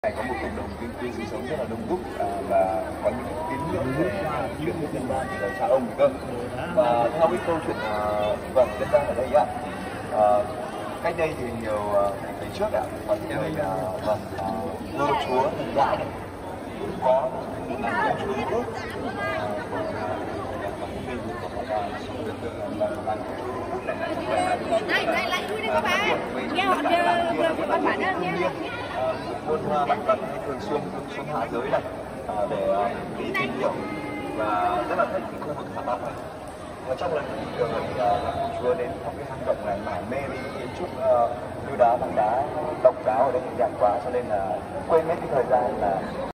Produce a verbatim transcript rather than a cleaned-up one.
Này có một cộng đồng dân cư sinh sống rất là đông đúc à, và có những cái tín ngưỡng về chuyện dân gian từ đời cha ông cơ. Và theo cái câu chuyện à, vâng dân gian ở đây ạ, à, cách đây thì nhiều à, ngày trước ạ, có những người à, vâng à, vua chúa thần đại có là vua chúa nước này này lại vui đấy các bạn nghe họ đưa đưa cái văn bản đó nhé. Buôn bản thân thường xuyên xuống hạ giới này à, để lý tín hiệu và rất là thích cái khu vực hạ bát này. Và trong lần đi đường thì uh, chúa đến thăm cái hang động này mải mê với kiến trúc uh, núi đá bằng đá độc đáo ở đây đẹp quá cho nên là quên hết cái thời gian là